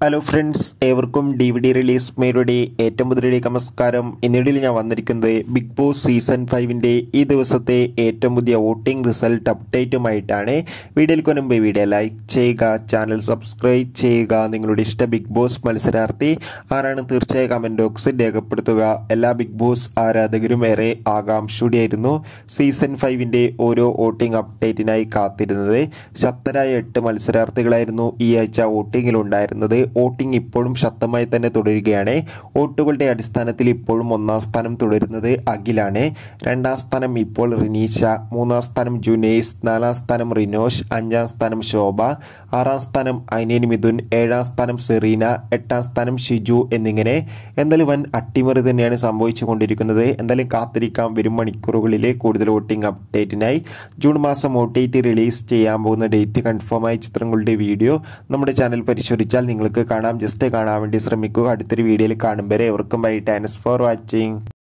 Hello friends, ഏവർക്കും DVD release മേരുടെ ഏറ്റവും പുതിയ നമസ്കാരം. ഇന്നിടയിൽ ഞാൻ വന്നിരിക്കുന്നത് ബിഗ് ബോസ് സീസൺ 5ൻ്റെ ഈ ദിവസത്തെ ഏറ്റവും പുതിയ വോട്ടിംഗ് റിസൾട്ട് അപ്ഡേറ്റുമായിട്ടാണ്. വീഡിയോയ്ക്ക് മുൻപ് വീഡിയോ ലൈക്ക് ചെയ്യുക, ചാനൽ സബ്സ്ക്രൈബ് ചെയ്യുക. നിങ്ങളുടെ ഇഷ്ട ബിഗ് ബോസ് മത്സരാർത്ഥി ആരാണ് തീർച്ചയായും കമൻറ്റ് ബോക്സിൽ രേഖപ്പെടുത്തുക. എല്ലാ ബിഗ് ബോസ് ആരാധകരും ഏറെ ആകാംക്ഷയോടെയായിരുന്നു സീസൺ 5ൻ്റെ ഓരോ വോട്ടിംഗ് അപ്ഡേറ്റിനായി കാത്തിരുന്നത്. ശക്തരായ 8 മത്സരാർത്ഥികളായിരുന്നു ഈ ആഴ്ച വോട്ടിങ്ങിലുണ്ടായിരുന്നത്. വോട്ടിംഗ് ഇപ്പോഴും ശക്തമായി തന്നെ തുടരുകയാണ്. വോട്ടുകളുടെ അടിസ്ഥാനത്തിൽ ഇപ്പോഴും 1ാം സ്ഥാനം തുടരുന്നത് അഖിലാണ്. 2ാം സ്ഥാനം ഇപ്പോൾ റിനീഷ, 3ാം സ്ഥാനം ജുനൈസ്, 4ാം സ്ഥാനം റിനോഷ്, 5ാം സ്ഥാനം ശോഭ, 6ാം സ്ഥാനം അനിയൻ മിഥുൻ, 7ാം സ്ഥാനം സെറീന, 8ാം സ്ഥാനം ഷിജു എന്നിങ്ങനെ എന്തായാലും വൻ അട്ടിമറി തന്നെയാണ് സംഭവിച്ചുകൊണ്ടിരിക്കുന്നത്. എന്തായാലും കാത്തിരിക്കാം വരും മണിക്കൂറുകളിലെ കൂടുതൽ വോട്ടിംഗ് അപ്ഡേറ്റിനായി. ജൂൺ മാസം OTT റിലീസ് ചെയ്യാൻ പോകുന്ന ഡേറ്റ് കൺഫേമായ ചിത്രങ്ങളുടെ വീഡിയോ നമ്മുടെ ചാനൽ പരിശോധിച്ചാൽ നിങ്ങൾക്ക് കാണാം. ജസ്റ്റ് കാണാൻ വേണ്ടി ശ്രമിക്കുക. അടുത്തൊരു വീഡിയോയിൽ കാണും വരെ എവർക്കും ബൈ. Thanks for watching.